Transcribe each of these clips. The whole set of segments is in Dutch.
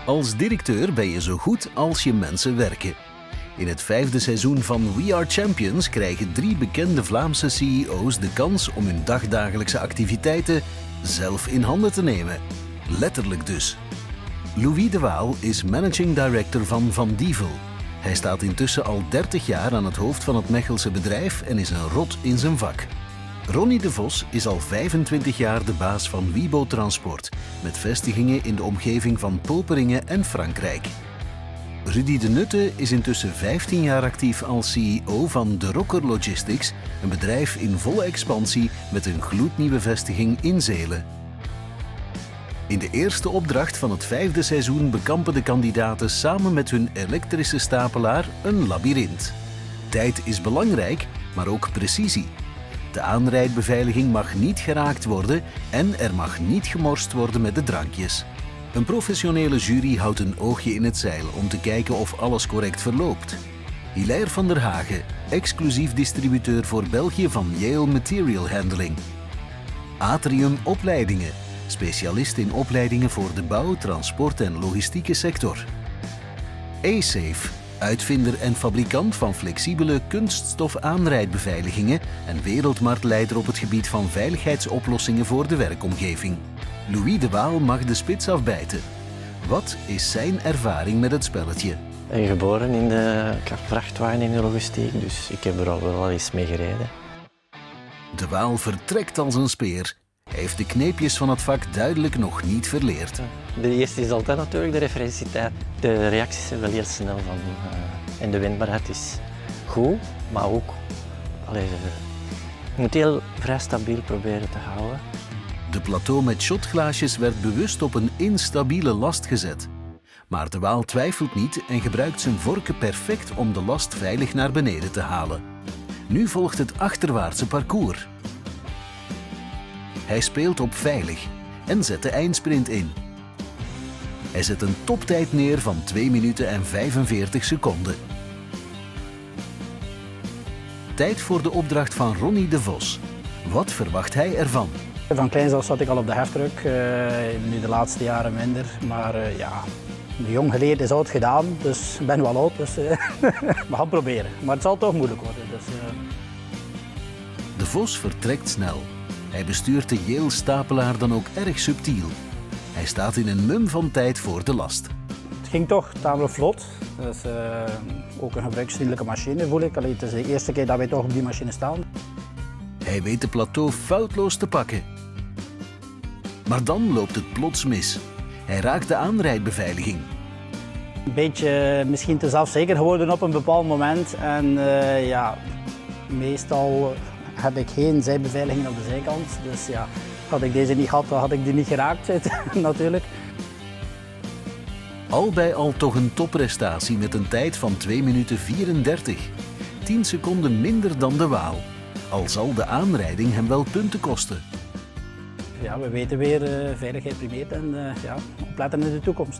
Als directeur ben je zo goed als je mensen werken. In het 5e seizoen van We Are Champions krijgen 3 bekende Vlaamse CEO's de kans om hun dagdagelijkse activiteiten zelf in handen te nemen. Letterlijk dus. Louis de Waal is managing director van Van Dievel. Hij staat intussen al 30 jaar aan het hoofd van het Mechelse bedrijf en is een rot in zijn vak. Ronnie de Vos is al 25 jaar de baas van Wibo Transport, met vestigingen in de omgeving van Poperingen en Frankrijk. Rudy de Nutte is intussen 15 jaar actief als CEO van De Rocker Logistics, een bedrijf in volle expansie met een gloednieuwe vestiging in Zelen. In de eerste opdracht van het 5e seizoen bekampen de kandidaten samen met hun elektrische stapelaar een labyrint. Tijd is belangrijk, maar ook precisie. De aanrijdbeveiliging mag niet geraakt worden en er mag niet gemorst worden met de drankjes. Een professionele jury houdt een oogje in het zeil om te kijken of alles correct verloopt. Hilaire van der Hagen, exclusief distributeur voor België van Yale Material Handling. Atrium Opleidingen, specialist in opleidingen voor de bouw, transport en logistieke sector. A-Safe, uitvinder en fabrikant van flexibele kunststof aanrijdbeveiligingen en wereldmarktleider op het gebied van veiligheidsoplossingen voor de werkomgeving. Louis de Waal mag de spits afbijten. Wat is zijn ervaring met het spelletje? Ik ben geboren in de vrachtwagen in de logistiek, dus ik heb er al wel eens mee gereden. De Waal vertrekt als een speer. Hij heeft de kneepjes van het vak duidelijk nog niet verleerd. De eerste is altijd natuurlijk de referentietijd. De reacties zijn wel heel snel en de wendbaarheid is goed, maar ook je moet heel vrij stabiel proberen te houden. De plateau met shotglaasjes werd bewust op een instabiele last gezet. Maar de Waal twijfelt niet en gebruikt zijn vorken perfect om de last veilig naar beneden te halen. Nu volgt het achterwaartse parcours. Hij speelt op veilig en zet de eindsprint in. Hij zet een toptijd neer van 2 minuten en 45 seconden. Tijd voor de opdracht van Ronnie de Vos. Wat verwacht hij ervan? Van kleins af zat ik al op de heftruck, nu de laatste jaren minder. Maar ja, de jong geleerd is oud gedaan, dus ik ben wel oud, dus we gaan proberen. Maar het zal toch moeilijk worden. Dus, De Vos vertrekt snel. Hij bestuurt de Yale stapelaar dan ook erg subtiel. Hij staat in een mum van tijd voor de last. Het ging toch tamelijk vlot. Dus, ook een gebruiksvriendelijke machine voel ik. Het is de eerste keer dat wij toch op die machine staan. Hij weet de plateau foutloos te pakken. Maar dan loopt het plots mis. Hij raakt de aanrijdbeveiliging. Een beetje misschien te zelfzeker geworden op een bepaald moment. En ja, meestal heb ik geen zijbeveiliging op de zijkant. Dus ja, had ik deze niet gehad, dan had ik die niet geraakt natuurlijk. Al bij al toch een topprestatie met een tijd van 2 minuten 34. 10 seconden minder dan de Waal. Al zal de aanrijding hem wel punten kosten. Ja, we weten weer, veiligheid primeert en ja, opletten in de toekomst.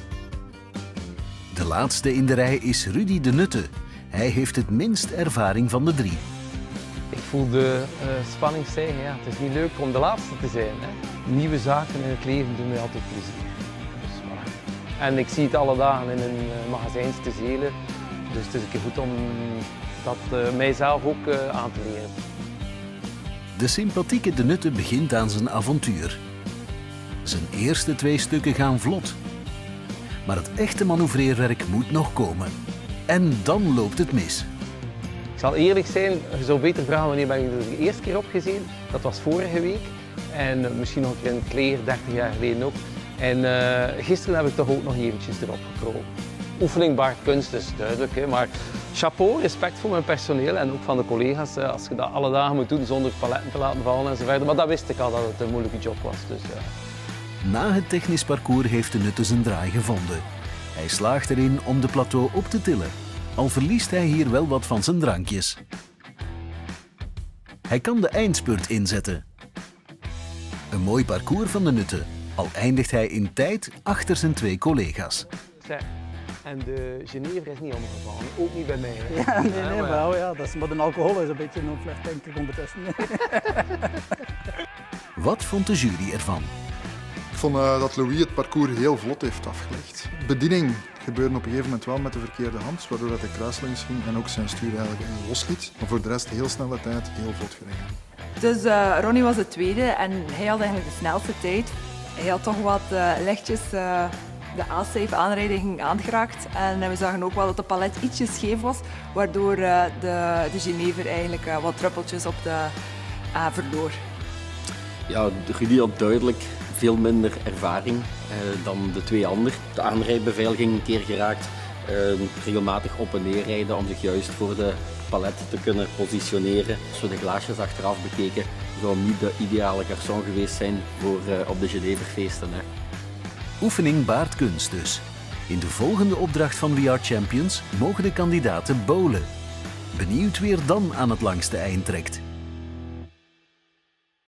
De laatste in de rij is Rudy de Nutte. Hij heeft het minst ervaring van de 3. Ik voel de spanning stijgen. Ja. Het is niet leuk om de laatste te zijn. Hè. Nieuwe zaken in het leven doen mij altijd plezier. Dus, voilà. En ik zie het alle dagen in een magazijn te Zelen. Dus het is een keer goed om dat mijzelf ook aan te leren. De sympathieke de Nutte begint aan zijn avontuur. Zijn eerste 2 stukken gaan vlot. Maar het echte manoeuvreerwerk moet nog komen. En dan loopt het mis. Ik zal eerlijk zijn, je zou beter vragen wanneer ben ik er de eerste keer op gezien. Dat was vorige week. En misschien nog een keer in het leer, 30 jaar geleden ook. En gisteren heb ik toch ook nog eventjes erop gekropen. Oefening baart kunst, is duidelijk. Hè? Maar chapeau, respect voor mijn personeel en ook van de collega's. Als je dat alle dagen moet doen zonder paletten te laten vallen en zo verder. Maar dat wist ik al dat het een moeilijke job was. Dus, ja. Na het technisch parcours heeft de Nutte zijn draai gevonden. Hij slaagt erin om de plateau op te tillen. Al verliest hij hier wel wat van zijn drankjes. Hij kan de eindspurt inzetten. Een mooi parcours van de Nutte. Al eindigt hij in tijd achter zijn 2 collega's. En de Genever is niet omgevallen, ook niet bij mij. Hè? Ja, nee, maar ja, dat is met een alcohol is een beetje een onvlecht, denk ik, ondertussen. Wat vond de jury ervan? Ik vond dat Louis het parcours heel vlot heeft afgelegd. Bediening gebeurde op een gegeven moment wel met de verkeerde hand, waardoor dat hij kruislinks ging en ook zijn stuur eigenlijk losliet. Maar voor de rest heel snelle tijd, heel vlot gereden. Dus Ronnie was de tweede en hij had eigenlijk de snelste tijd. Hij had toch wat lichtjes de A-safe aanrijding aangeraakt. En we zagen ook wel dat de palet ietsje scheef was, waardoor de Genever eigenlijk wat druppeltjes op de A verloor. Ja, Rudy had duidelijk veel minder ervaring dan de twee anderen. De aanrijdbeveiliging een keer geraakt, regelmatig op en neer rijden om zich juist voor de palet te kunnen positioneren. Als we de glaasjes achteraf bekeken, zou hem niet de ideale garçon geweest zijn voor op de Geneverfeesten. Oefening baart kunst dus. In de volgende opdracht van We Are Champions mogen de kandidaten bowlen. Benieuwd wie er dan aan het langste eind trekt.